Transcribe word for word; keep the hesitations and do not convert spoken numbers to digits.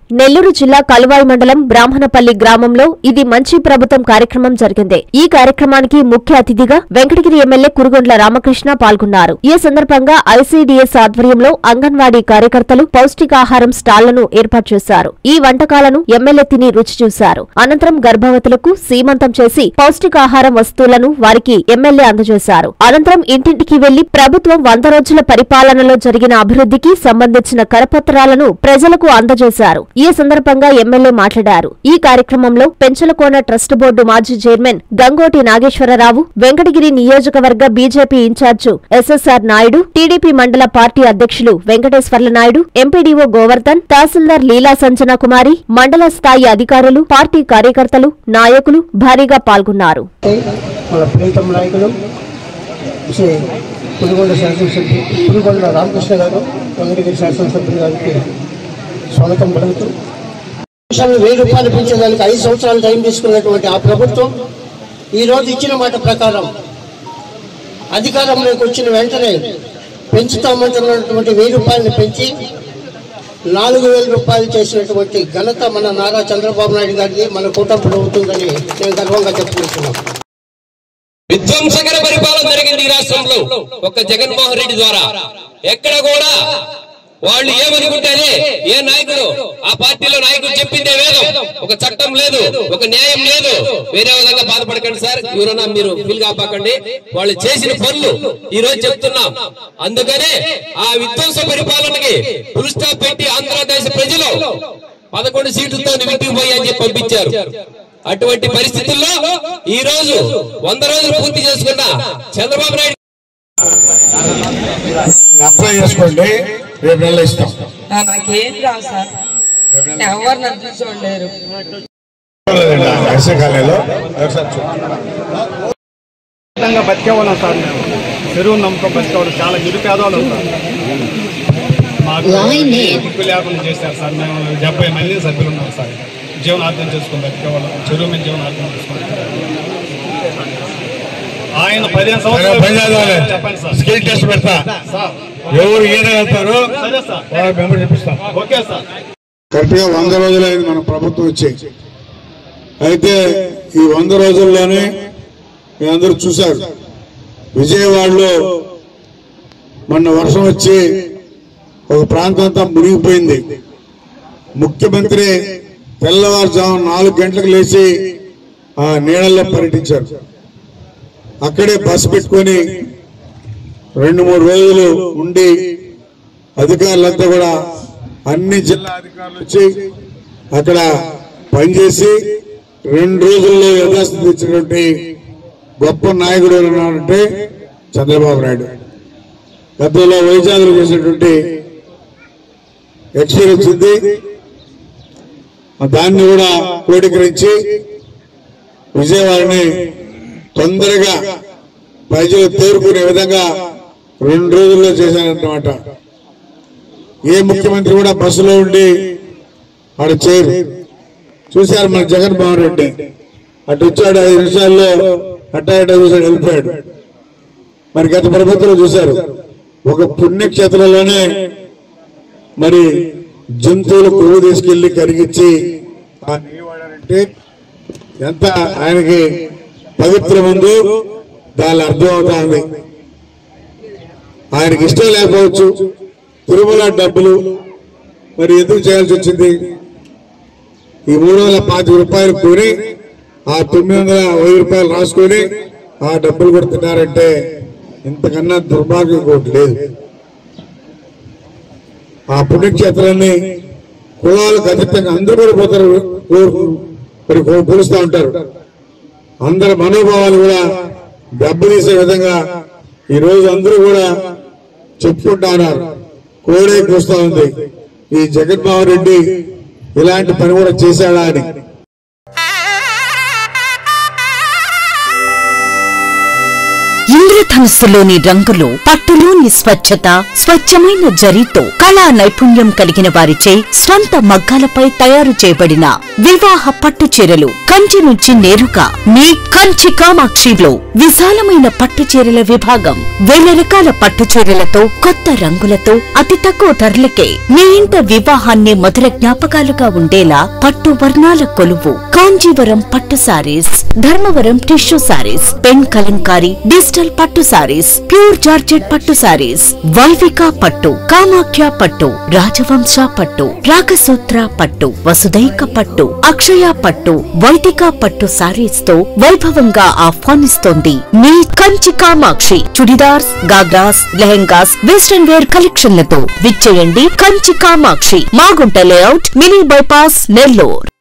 నెల్లూరు జిల్లా కలువాయి మండలం బ్రాహ్మణపల్లి గ్రామంలో ఇది మంచి ప్రభుత్వం కార్యక్రమం జరిగింది. ఈ కార్యక్రమానికి ముఖ్య అతిథిగా వెంకటగిరి ఎమ్మెల్యే కురుగొండ్ల రామకృష్ణ పాల్గొన్నారు. ఈ సందర్భంగా ఐసీడీఎస్ ఆధ్వర్యంలో అంగన్వాడీ కార్యకర్తలు పౌష్టికాహారం స్టాళ్లను ఏర్పాటు చేశారు. ఈ వంటకాలను ఎమ్మెల్యే తిని రుచి చూశారు. అనంతరం గర్భవతులకు సీమంతం చేసి పౌష్టికాహారం వస్తువులను వారికి ఎమ్మెల్యే అందజేశారు. అనంతరం ఇంటింటికి వెళ్లి ప్రభుత్వం వంద రోజుల పరిపాలనలో జరిగిన అభివృద్ధికి సంబంధించిన కరపత్రాలను ప్రజలకు అందజేశారు. ఈ సందర్భంగా ఎమ్మెల్యే మాట్లాడారు. ఈ కార్యక్రమంలో పెంచలకోన ట్రస్ట్ బోర్డు మాజీ చైర్మన్ గంగోటి నాగేశ్వరరావు, వెంకటగిరి నియోజకవర్గ BJP incharge SSR Naidu, TDP మండల పార్టీ అధ్యక్షులు వెంకటేశ్వర్ల నాయుడు, ఎంపీడీఓ గోవర్ధన్, తహసీల్దార్ లీలా సంజన కుమారి, మండల స్థాయి అధికారులు, పార్టీ కార్యకర్తలు, నాయకులు భారీగా పాల్గొన్నారు. స్వాగతం పలుకుతూ వెయ్యి రూపాయలు పెంచేదానికి ఐదు సంవత్సరాలు టైం తీసుకున్నటువంటి ఆ ప్రభుత్వం ఈరోజు ఇచ్చిన మాట ప్రకారం అధికారంలోకి వచ్చిన వెంటనే పెంచుతామంటున్నటువంటి వెయ్యి రూపాయలను పెంచి నాలుగు వేల రూపాయలు చేసినటువంటి ఘనత మన నారా చంద్రబాబు నాయుడు గారిది, మన కూటమి ప్రభుత్వందని నేను గర్వంగా చెప్పుకుంటున్నాను. విధ్వంసకర పరిపాలన జరిగింది ఈ రాష్ట్రంలో ఒక జగన్మోహన్ రెడ్డి ద్వారా. ఎక్కడ కూడా వాళ్ళు ఏమనుకుంటేనే ఏ నాయకుడు ఆ పార్టీలో నాయకుడు చెప్పిందే వేదం, ఒక చట్టం లేదు, ఒక న్యాయం లేదు. వేరే విధంగా బాధపడకండి సార్, ఎవరైనా మీరు ఫీల్ కాపాకండి. వాళ్ళు చేసిన పనులు ఈ రోజు చెప్తున్నాం. అందుకనే ఆ విధ్వంస పరిపాలనకి ఫుల్ స్టాప్ పెట్టి ఆంధ్రదేశ ప్రజలు పదకొండు సీట్లతో ఇంటికి పోయి అని చెప్పి పంపించారు. అటువంటి పరిస్థితుల్లో ఈ రోజు వంద రోజులు పూర్తి చేసుకున్న చంద్రబాబు నాయుడు అప్లై చేసుకోండి, రేపు నెల ఇస్తాం. నాకేం రావు సార్, ఎవరు నన్ను చూడలేరు. బతికే వాళ్ళం సార్, మేము చెరువు నమ్మకం బతికేవాళ్ళు, చాలా నిరుపేదవాళ్ళు ఉంటారు. మాకు దిక్కు లేకుండా చేశారు సార్. మేము డెబ్బై మంది సభ్యులు ఉన్నాం సార్, జీవనార్థం చేసుకుని బతికేవాళ్ళం. చెరువు మీద జీవనార్థం చేసుకుని ఆయన పదిహేను సంవత్సరాలు చెప్పండి సార్, స్కిల్ టెస్ట్ పెడతా, ఎవరు ఏదైతారో చెప్పిస్తాం. Okay sir. కరెక్ట్ గా వంద రోజులు అయింది మన ప్రభుత్వం వచ్చి. అయితే ఈ వంద రోజుల్లోనే మీ అందరూ చూశారు, విజయవాడలో మొన్న వర్షం వచ్చి ఒక ప్రాంతం అంతా మునిగిపోయింది. ముఖ్యమంత్రి తెల్లవారుజాము నాలుగు గంటలకు లేచి ఆ నీళ్ళల్లో పర్యటించారు. అక్కడే బస్సు పెట్టుకొని రెండు మూడు రోజులు ఉండి అధికారులంతా కూడా అన్ని జిల్లా అధికారులు వచ్చి అక్కడ పనిచేసి రెండు రోజుల్లో యథాస్థితి ఇచ్చినటువంటి గొప్ప నాయకుడు ఉన్నారంటే చంద్రబాబు నాయుడు. గతంలో వైజాగ్లో చేసినటువంటి ఎక్స్పీరియన్స్ ఉంది, దాన్ని కూడా క్రోడీకరించి విజయవాడని తొందరగా ప్రజలు తేరుకునే విధంగా రెండు రోజుల్లో చేశారన్నమాట. ఏ ముఖ్యమంత్రి కూడా బస్సులో ఉండి ఆడ చేయరు. చూశారు మన జగన్మోహన్ రెడ్డి, అటు వచ్చాడు ఐదు నిమిషాల్లో అట్టా ఇటా చూసాడు, వెళ్ళిపోయాడు. మరి గత ప్రభుత్వంలో చూశారు, ఒక పుణ్యక్షేత్రంలోనే మరి జంతువులు కొవ్వు తీసుకెళ్లి కరిగించి అంటే ఎంత ఆయనకి పవిత్రం ఉందో దాని అర్థం అవుతుంది. ఆయనకి ఇష్టం లేకపోవచ్చు, తిరుమల డబ్బులు మరి ఎందుకు చేయాల్సి వచ్చింది? ఈ మూడు వందల పాతిక రూపాయలు కొని ఆ తొమ్మిది వందల వెయ్యి రూపాయలు రాసుకొని ఆ డబ్బులు కొడుతున్నారంటే ఇంతకన్నా దుర్మార్గం ఇంకోటి లేదు. ఆ పుణ్యక్షేత్రాన్ని కులాలకు అతీతంగా అందరూ కూడా పోతారు, మరి కొలుస్తూ ఉంటారు. అందరి మనోభావాలు కూడా దెబ్బతీసే విధంగా ఈ రోజు అందరూ కూడా చెప్పుకుంటా ఉన్నారు. కోడే కూస్తా ఉంది ఈ జగన్మోహన్ రెడ్డి ఇలాంటి పని కూడా చేశాడా అని. ఇంద్రధనుస్సులోని రంగులు, పట్టులోని స్వచ్ఛత, స్వచ్ఛమైన జరీతో కళా నైపుణ్యం కలిగిన వారిచే స్వంత మగ్గాలపై తయారు చేయబడిన వివాహ పట్టు చీరలు కంచి నుంచి నేరుగా మీ కంచి కామాక్షిలో విశాలమైన పట్టు చీరల విభాగం. వేల రకాల పట్టు చీరలతో, కొత్త రంగులతో, అతి తక్కువ ధరలకే మీ ఇంట వివాహాన్ని మధుర జ్ఞాపకాలుగా ఉండేలా పట్టు వర్ణాల కొలువు కాంజీవరం పట్టు sarees, Dharmavaram tissue sarees, pen Kalamkari, digital పట్టు సారీస్, ప్యూర్ జార్జెట్ పట్టు సారీస్, వైవిక పట్టు, కామాఖ్య పట్టు, రాజవంశ పట్టు, రాగసూత్ర పట్టు, వసుదైక పట్టు, అక్షయ పట్టు, వైదిక పట్టు సారీస్ తో వైభవంగా ఆహ్వానిస్తోంది మీ కంచి కామాక్షి. చుడిదార్స్, గాగ్రాస్, లెహెంగాస్, వెస్టర్న్ వేర్ కలెక్షన్లతో విచ్చేయండి Kanchi Kamakshi, Magunta layout, mini bypass, Nellore.